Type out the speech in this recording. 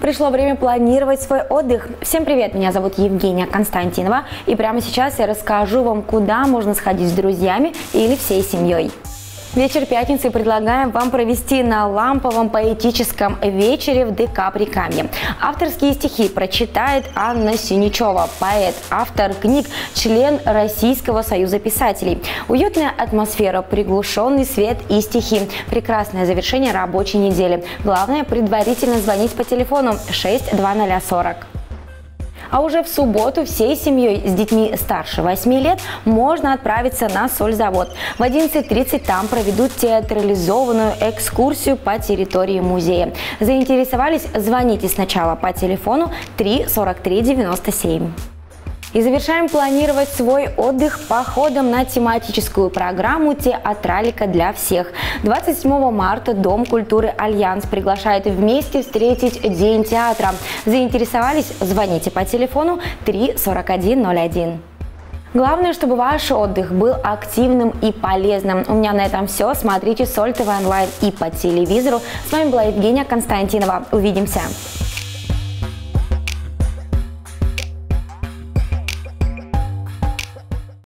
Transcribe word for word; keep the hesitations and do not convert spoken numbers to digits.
Пришло время планировать свой отдых. Всем привет, меня зовут Евгения Константинова, и прямо сейчас я расскажу вам, куда можно сходить с друзьями или всей семьей. Вечер пятницы предлагаем вам провести на ламповом поэтическом вечере в ДК Прикамье. Авторские стихи прочитает Анна Синичева, поэт, автор книг, член Российского союза писателей. Уютная атмосфера, приглушенный свет и стихи. Прекрасное завершение рабочей недели. Главное предварительно звонить по телефону шесть два ноль сорок. А уже в субботу всей семьей с детьми старше восьми лет можно отправиться на сользавод. В одиннадцать тридцать там проведут театрализованную экскурсию по территории музея. Заинтересовались? Звоните сначала по телефону три сорок три девяносто семь. И завершаем планировать свой отдых походом на тематическую программу «Театралика для всех». двадцать седьмого марта Дом культуры «Альянс» приглашает вместе встретить День театра. Заинтересовались? Звоните по телефону три сорок один ноль один. Главное, чтобы ваш отдых был активным и полезным. У меня на этом все. Смотрите Соль ТВ онлайн и по телевизору. С вами была Евгения Константинова. Увидимся!